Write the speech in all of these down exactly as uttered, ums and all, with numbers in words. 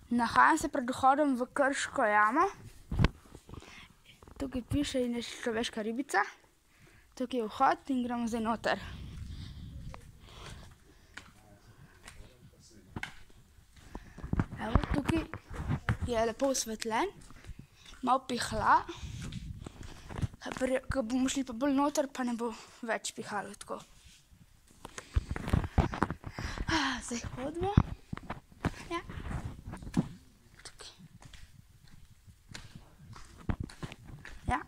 Nahajam se pred vhodom v Krško jamo. Tukaj piše in je človeška ribica. Tukaj je vhod in gremo zdaj noter. Evo, tukaj je lepo osvetljen, malo pihlja. Ko bomo šli pa bolj noter, pa ne bo več pihalo tako. Zdaj hodimo. Ja. Tukaj. Ja.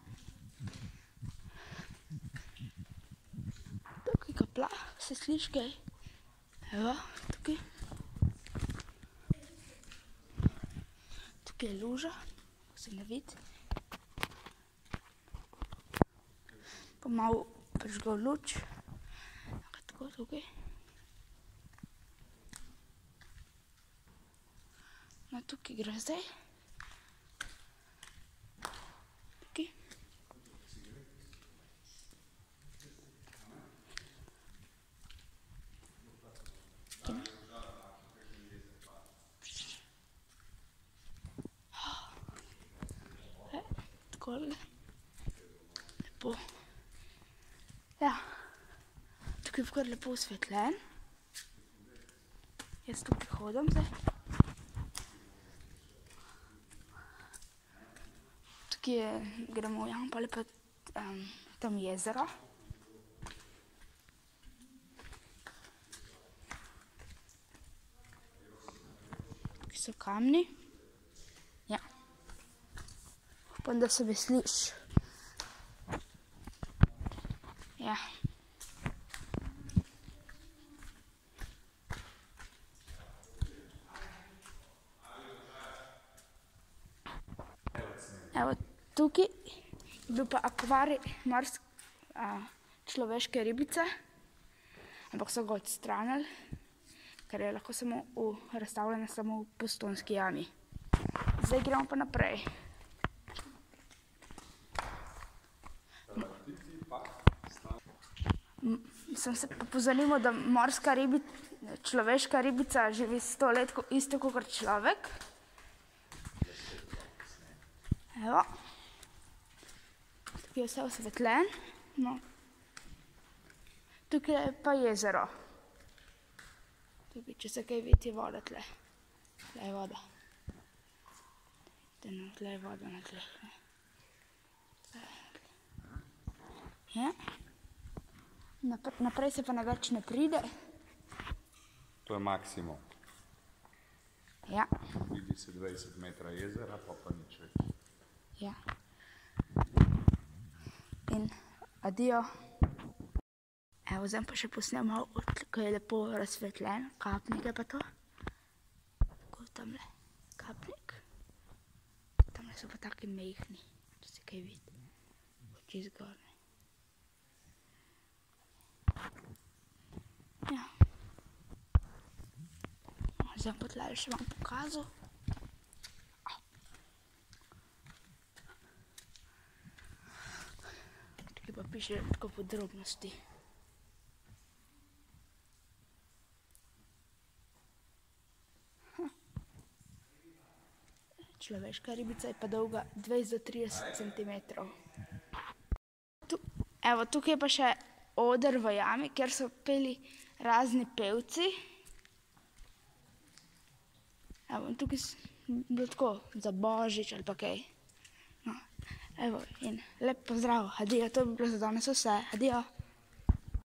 Tukaj kaplja, se sliši kaj. Evo, tukaj. Tukaj je luža, se ne vidi. Pa malo prižgal luč. Tako, tukaj. No, tukaj gre zdaj. Tukaj. Takole. Lepo. Ja. Tukaj je kar lepo osvetljen. Jaz tukaj hodim zdaj. Tukaj gremo v jamo, pa lepo tam jezero. Tukaj so kamni. Ja. Upam, da se vesliš. Ja. Evo, tukaj je bil pa akvarij človeške ribice, ampak so ga odstranili, ker je lahko samo razstavljena samo v Postojnski jami. Zdaj gremo pa naprej. Sem se pa pozanimal, da morska ribica, človeška ribica živi sto let isto kakor človek. Evo. Tukaj je vse osvetljen. Tukaj je pa jezero. Tukaj, če se kaj vidi, je voda tle. Tle je voda. Tle je voda na tleh. Ja. Naprej se pa na več ne pride. To je maksimum. Ja. Vidi se dvajset metra jezera, pa pa nič več. Ja. In adijo. Evo, zdaj pa še posnem malo, ko je lepo razsvetljen, kapnik je pa to. Tako tamle, kapnik. Tamle so pa taki mehni, če se kaj vidi. Oči zgorne. Ja. Zdaj pa tle še vam pokazal. Tukaj pa piše tako podrobnosti. Človeška ribica je pa dolga dvajset do trideset centimetrov. Evo, tukaj je pa še oder v jami, kjer so peli razni pevci. Evo, tukaj je bilo tako za Božič ali pa kaj. No, evo, in lep pozdrav, adijo, to bi bilo za danes vse, adijo.